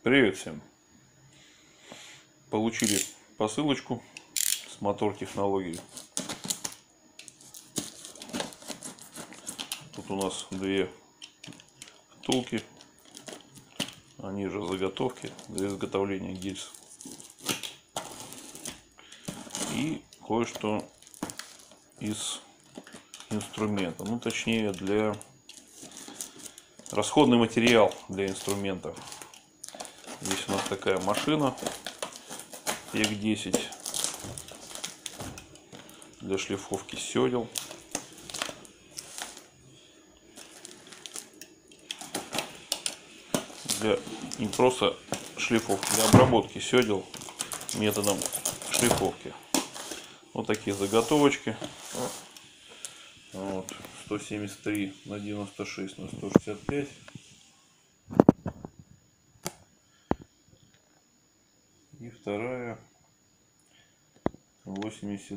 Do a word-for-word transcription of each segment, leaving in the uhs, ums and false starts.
Привет всем! Получили посылочку с Мотор Технологии. Тут у нас две втулки, они же заготовки для изготовления гильз. И кое-что из инструмента, ну точнее для расходный материал для инструментов. Здесь у нас такая машина Эк десять для шлифовки седел. Для не просто шлифовки, для обработки седел методом шлифовки. Вот такие заготовочки. Вот, сто семьдесят три на девяносто шесть на сто шестьдесят пять. И вторая восемьдесят,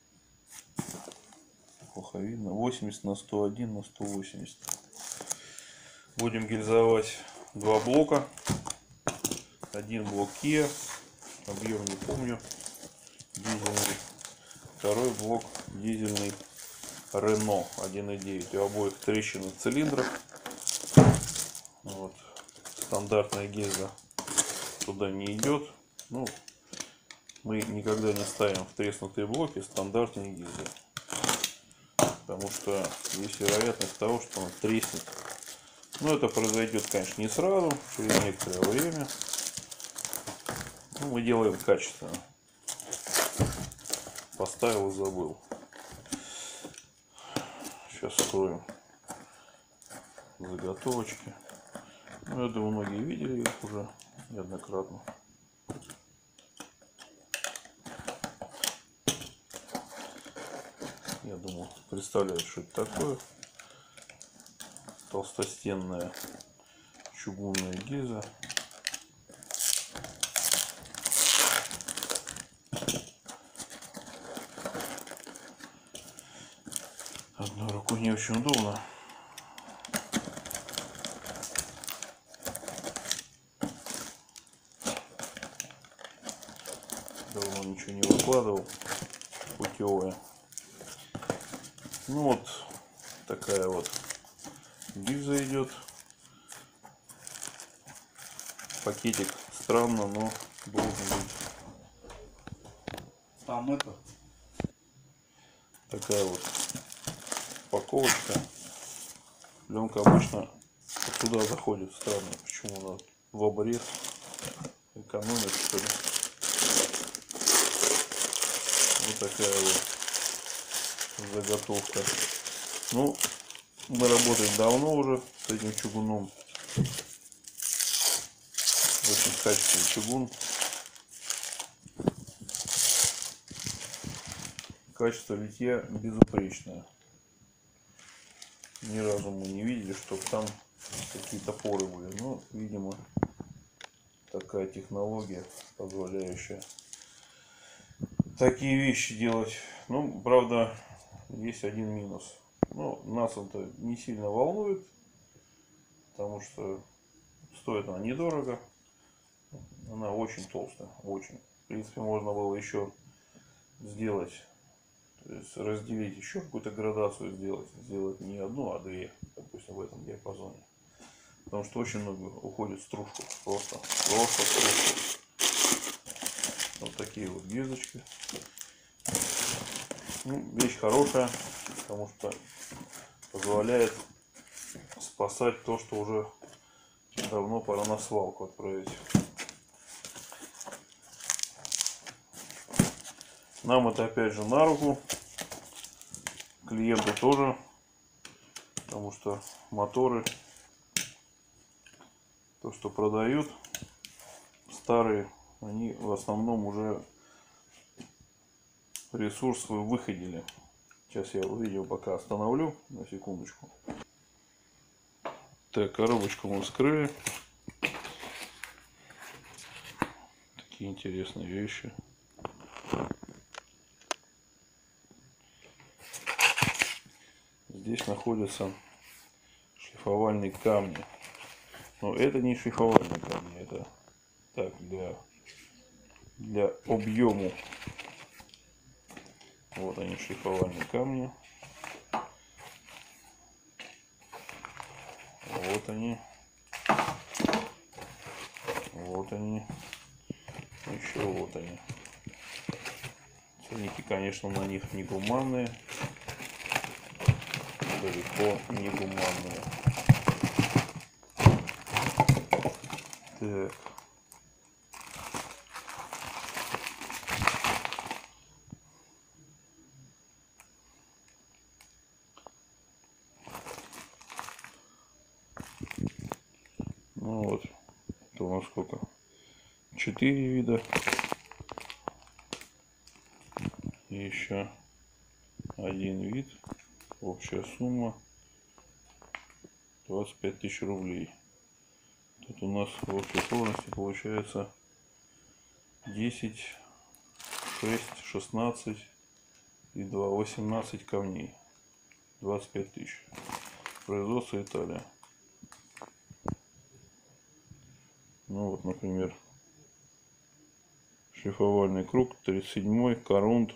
плохо видно, восемьдесят на сто один на сто восемьдесят. Будем гильзовать два блока. Один блок Kia, объем не помню, дизельный. Второй блок дизельный Renault один и девять. У обоих трещины в цилиндрах. Вот. Стандартная гильза туда не идет. Ну, мы никогда не ставим в треснутые блоки стандартные гильзы, потому что есть вероятность того, что он треснет. Но это произойдет, конечно, не сразу, через некоторое время. Ну, мы делаем качественно. Поставил и забыл. Сейчас вскроем заготовочки. Ну, я думаю, многие видели их уже неоднократно. Я думаю, представляют, что это такое. Толстостенная чугунная гильза. Одной рукой не очень удобно. Давно ничего не выкладывал путевое. Ну вот такая вот гильза идет. Пакетик странно, но должен быть. Там это. Такая вот упаковочка. Пленка обычно туда заходит. Странно, почему она в обрез. Экономит, что ли. Вот такая вот заготовка. Ну, мы работаем давно уже с этим чугуном. Очень качественный чугун. Качество литья безупречное. Ни разу мы не видели, чтобы там какие-то поры были. Но, видимо, такая технология, позволяющая такие вещи делать. Ну, правда, есть один минус. Ну, нас это не сильно волнует, потому что стоит она недорого. Она очень толстая, очень. В принципе, можно было еще сделать, то есть разделить, еще какую-то градацию сделать, сделать не одну, а две, допустим, в этом диапазоне. Потому что очень много уходит стружку, просто, просто стружку. Вот такие вот гильзочки. Ну, вещь хорошая, потому что позволяет спасать то, что уже давно пора на свалку отправить. Нам это опять же на руку, клиенту тоже, потому что моторы, то, что продают старые, они в основном уже ресурс свой выходили. Сейчас я видео пока остановлю на секундочку. Так, коробочку мы вскрыли. Такие интересные вещи. Здесь находятся шлифовальные камни. Но это не шлифовальные камни, это Так, для, для объему. Вот они, шлифовальные камни. Вот они. Вот они. Еще вот они. Ценники, конечно, на них не гуманные. Далеко не гуманные. Так. Ну вот. Это у нас сколько? Четыре вида. И еще один вид. Общая сумма двадцать пять тысяч рублей. Тут у нас в общей сложности получается десять, шесть, шестнадцать и два, восемнадцать камней. двадцать пять тысяч. Производство Италия. Ну вот, например, шлифовальный круг тридцать семь, корунд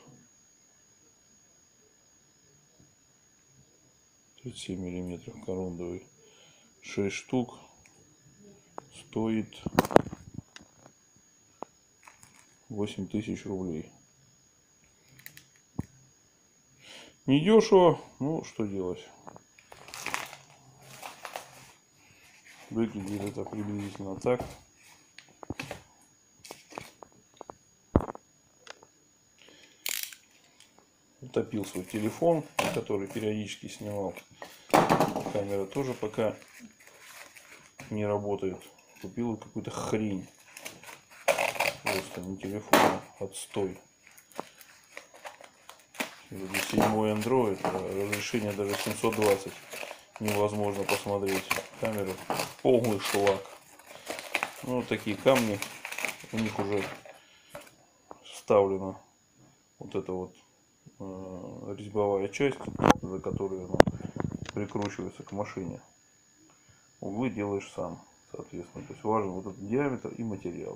тридцать семь миллиметров, корундовый, шесть штук, стоит восемь тысяч рублей. Не дешево, ну что делать. Выглядит это приблизительно так. Утопил свой телефон, который периодически снимал. Камера тоже пока не работает. Купил какую-то хрень. Просто не телефон, а отстой. Седьмой Android, а разрешение даже семьсот двадцать. Невозможно посмотреть. Камеру полный шлак. Ну, вот такие камни. У них уже вставлена вот эта вот э, резьбовая часть, за которую она прикручивается к машине. Углы делаешь сам, соответственно. То есть важен вот этот диаметр и материал.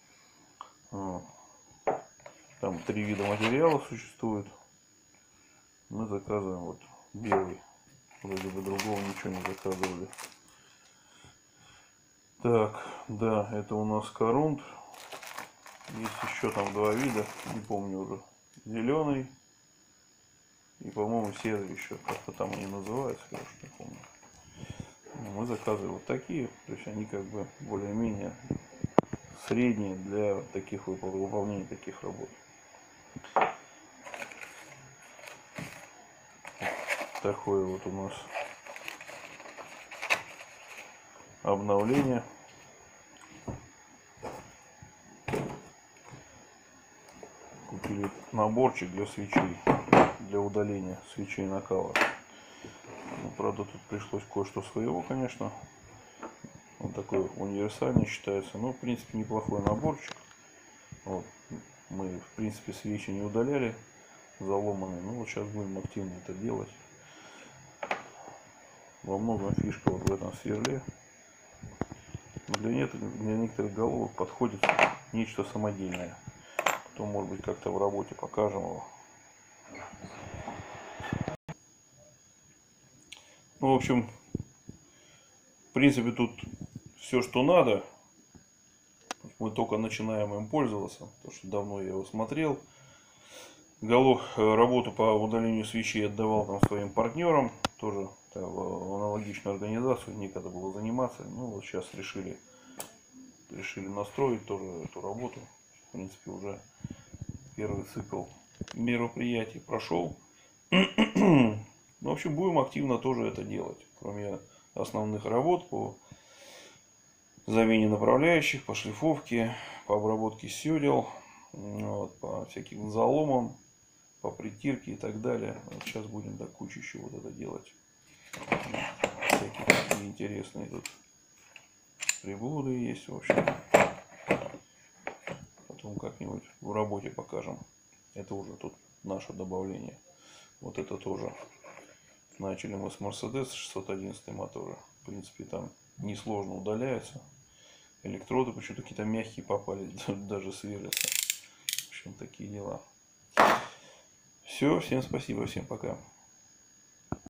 Там три вида материала существует. Мы заказываем вот белый. Вроде бы другого ничего не заказывали. Так, да, это у нас корунд. Есть еще там два вида, не помню уже. Зеленый и, по-моему, серый еще. Как-то там они называются, я уж не помню. Мы заказываем вот такие. То есть они как бы более-менее средние для таких выполнения таких работ. Такое вот у нас обновление. Купили наборчик для свечей, для удаления свечей накала. Ну, правда, тут пришлось кое-что своего, конечно. Он такой универсальный считается, но в принципе неплохой наборчик. Вот. Мы в принципе свечи не удаляли заломанные, но вот сейчас будем активно это делать. Во многом фишка вот в этом сверле. Для, нет, для некоторых головок подходит нечто самодельное. То может быть как-то в работе покажем его. Ну, в общем, в принципе тут все, что надо. Мы только начинаем им пользоваться, потому что давно я его смотрел. Голов, работу по удалению свечей отдавал там своим партнерам. Тоже в аналогичную организацию некогда было заниматься. Ну вот сейчас решили, решили настроить тоже эту работу. В принципе, уже первый цикл мероприятий прошел. В общем, будем активно тоже это делать. Кроме основных работ по замене направляющих, по шлифовке, по обработке сёдел, вот, по всяким заломам, по притирке и так далее. Вот сейчас будем до кучи еще вот это делать. Всякие такие интересные тут приблуды есть, в общем. Потом как-нибудь в работе покажем. Это уже тут наше добавление. Вот это тоже. Начали мы с Mercedes шестьсот одиннадцать мотора. В принципе, там несложно удаляется. Электроды почему-то какие-то мягкие попали, даже с Велеса. В общем, такие дела. Все, всем спасибо, всем пока.